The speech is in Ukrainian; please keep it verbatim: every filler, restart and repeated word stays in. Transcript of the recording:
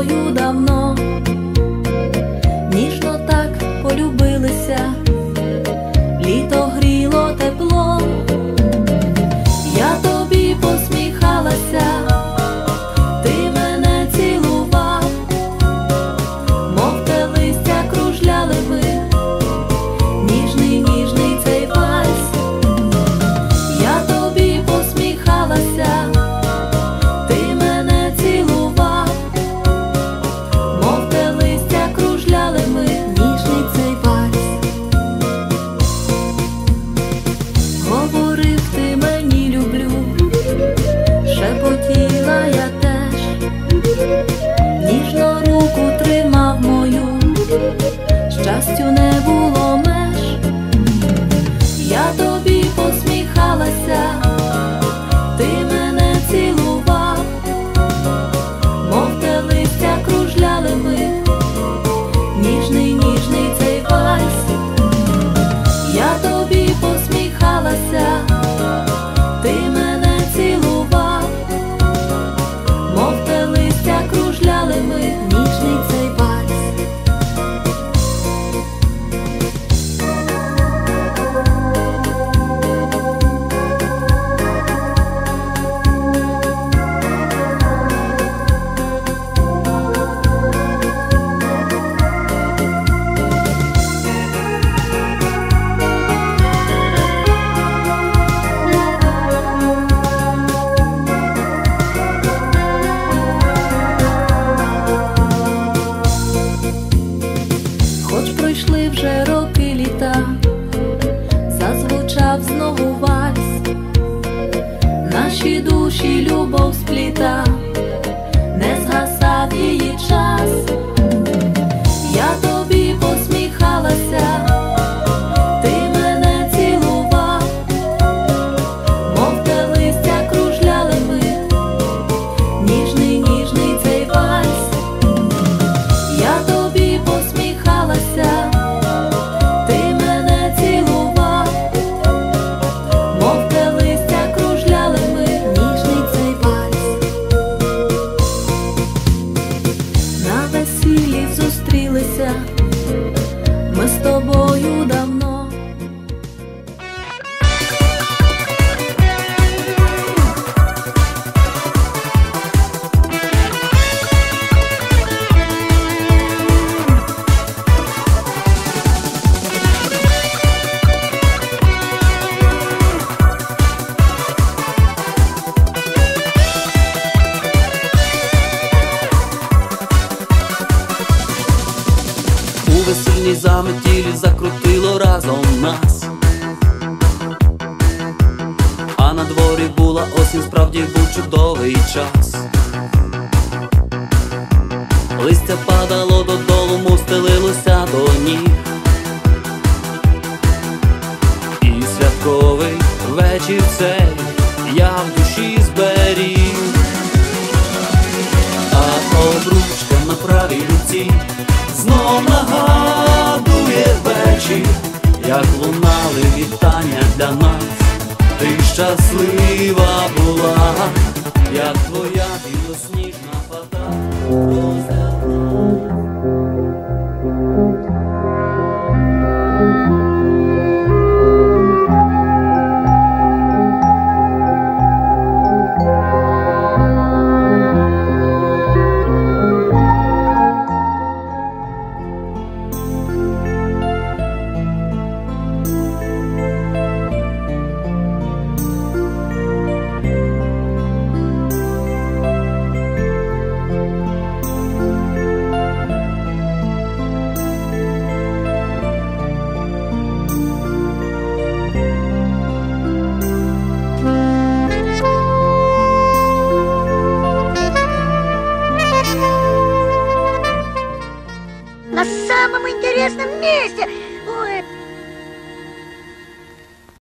тобою давно, ніжно так полюбилися, літо гріло тепло, я тобі посміхалася, ти мене цілував, мов те листя кружляли ми, ніжний, ніжний цей вальс, я тобі посміхалася, ти мене цілував, мов те листя кружляли ми, ніжний цей вальс. Говорив ти мені люблю, шепотіла я теж, ніжно руку тримав мою, щастю не було меж, я тобі посміхалася, ти мене цілував, мов те листя кружляли ми, ніжний, ніжний цей вальс, я тобі посміхалася, ти мене цілував, мов те листя кружляли ми, ніжний цей вальс. Хоч пройшли вже роки літа, зазвучав знову вальс, наші душі любов спліта, не згасав її час, я тобі посміхалася, ти мене цілував, мов те листя кружляли ми, ніжний, ніжний цей вальс, я тобі посміхалася, ти мене цілував, мов те листя кружляли ми, ніжний цей вальс. На весіллі зустрілися ми з тобою давно. У весільній заметілі закрутило разом нас, а на дворі була осінь, справді був чудовий час. Листя падало додолу, мов стелилося до ніг, і святковий вечір цей я в душі зберіг. А обручка на правій руці знов нагадує вечір, як лунали вітання для нас. Ти щаслива була, як твоя білосніжна фата. На самом интересном месте